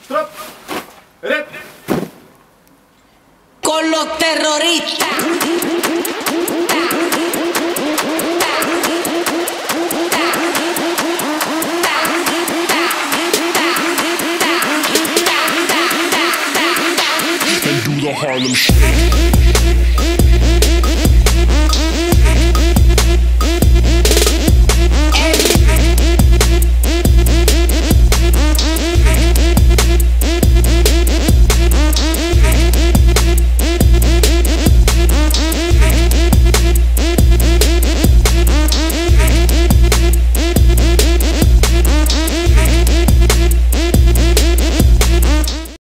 Trap. Red. Con los terroristas. And do the Harlem shake.